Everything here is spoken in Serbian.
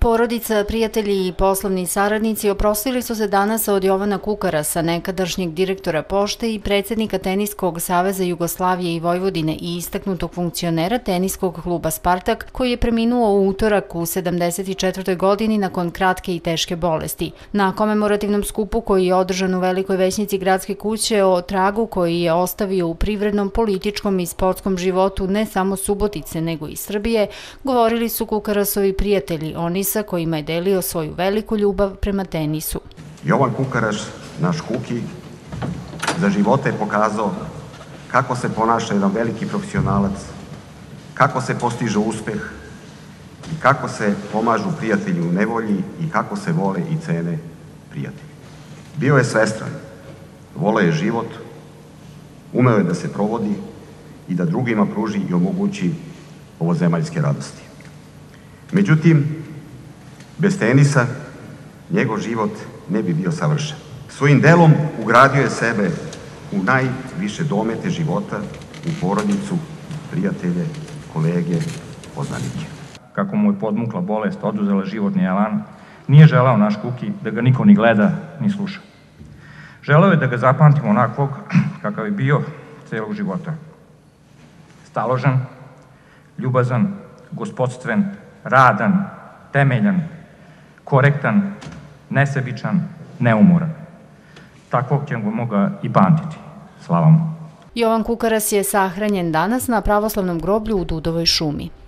Porodica, prijatelji i poslovni saradnici oprostili su se danas od Jovana Kukarasa, nekadašnjeg direktora Pošte i predsjednika Teniskog saveza Jugoslavije i Vojvodine i istaknutog funkcionera teniskog kluba Spartak, koji je preminuo u utorak u 74. godini nakon kratke i teške bolesti. Na komemorativnom skupu koji je održan u Velikoj većnici Gradske kuće o tragu koji je ostavio u privrednom, političkom i sportskom životu ne samo Subotice nego i Srbije, govorili su Kukarasovi prijatelji, oni sa kojima je delio svoju veliku ljubav prema tenisu. Jovan Kukaras, naš Kuki, za života je pokazao kako se ponaša jedan veliki profesionalac, kako se postiže uspeh i kako se pomažu prijatelji u nevolji i kako se vole i cene prijatelji. Bio je svestran, voleo je život, umeo je da se provodi i da drugima pruži i omogući ovozemaljske radosti. Međutim, bez tenisa njegov život ne bi bio savršen. Svojim delom ugradio je sebe u najviše domete života, u porodicu, prijatelje, kolege, poznanike. Kako mu je podmukla bolest, oduzela životni elan, nije želao naš Kuki da ga niko ni gleda, ni sluša. Želeo je da ga zapamtimo onakvog kakav je bio celog života. Staložen, ljubazan, gospodstven, radan, temeljan, korektan, nesebičan, neumoran. Takvog ćemo ga i pamtiti. Slava mu. Jovan Kukaras je sahranjen danas na pravoslavnom groblju u Dudovoj šumi.